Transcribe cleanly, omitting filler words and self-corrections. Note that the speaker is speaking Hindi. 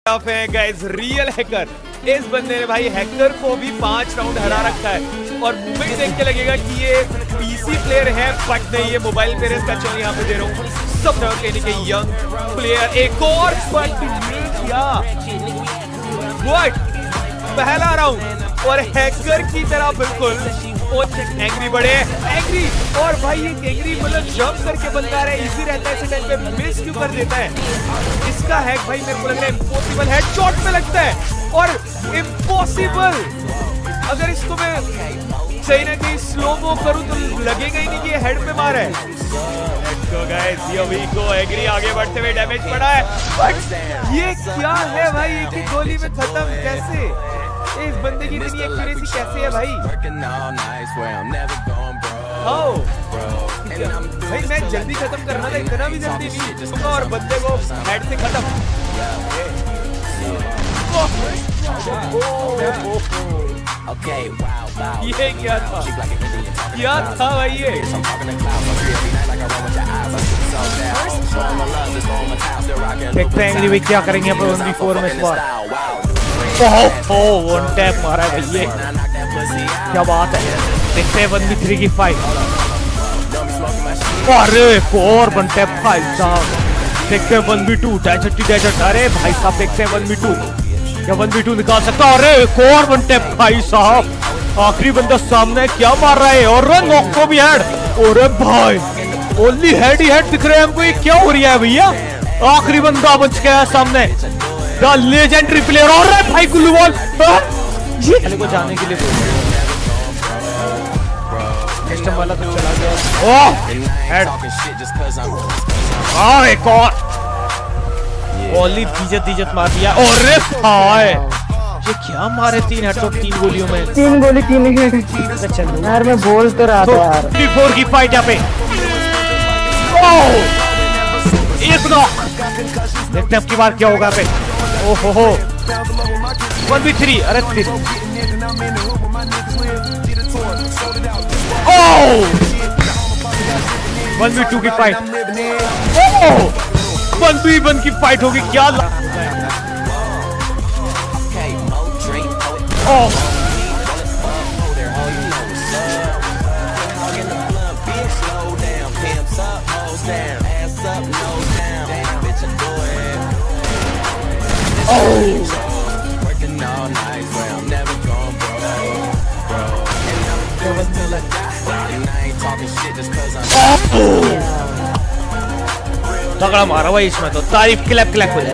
है गाइस, रियल हैकर। इस बंदे ने भाई हैकर को भी 5 राउंड हरा रखा है और मूवमेंट देख के लगेगा कि ये पीसी प्लेयर है, बट नहीं, ये मोबाइल प्लेयर है। इसका चौन यहाँ पे दे रहा हूँ सब लेने के यंग प्लेयर। एक और बट क्या पहला राउंड और हैकर की तरह बिल्कुल एंग्री बड़े एंग्री। और भाई ये एंग्री मतलब जंप करके बंदा रहा है, इजी रहता है, इसी टाइम पे मिस क्यों कर देता है। इसका हैक भाई मेरे को लग रहा है इम्पॉसिबल हेडशॉट में लगता है और इम्पॉसिबल। अगर इसको मैं सही ना कहीं स्लो मो करूं तो लगेगा ही नहीं कि ये हेड पे मारा है। लेट्स गो गाइस, ये वीको एग्री आगे बढ़ते हुए डैमेज पड़ा है, बट ये क्या है भाई, एक ही गोली में खत्म कैसे? इस बंदे की इतनी एक्यूरेसी कैसे है भाई? भाई मैं जल्दी खत्म करना था, इतना भी जल्दी नहीं, और बंदे को हेड से खत्म। ये क्या था, क्या था भाई ये? देखते हैं एंग्री क्या करेंगे अपन 1v4 में इस बार। वन टैप मारा है भैया, क्या बात है। देखते हैं 1v3 की फाइट। अरे और वन टैप भाई साहब। देखते हैं 1v2 डेजर्ट। अरे भाई साहब देखते हैं 1v2 क्या 1v2 निकाल सकता। अरे एक और वन टैप भाई साहब, आखिरी बंदा सामने क्या मार रहा है और नॉक को भी हेड। अरे भाई ओनली हेड ही हेड दिख रहे हैं हमको, ये क्या हो रहा है भैया? आखिरी बंदा बच गया सामने, द लेजेंडरी प्लेयर। और भाई गुल्लू बॉल ये को जाने के लिए सिस्टम वाला तो चला गया। ओह हेड, एक और ओनली दीजत मार दिया। और भाई ये क्या मारे, 3 हेडशॉट 3 गोलियों में, 3 गोली 3 हेड। यार मैं बोल तो रहा था यार। 3-4 की फाइट यहाँ पे। एक नॉक, देखते हैं अब की बार क्या होगा पे। ओहो 1v3। अरे 1v2 की फाइट। 1v1 की फाइट होगी क्या? तगड़ा मारा भाई इसमें तो, तारीफ क्लैप हो जाए।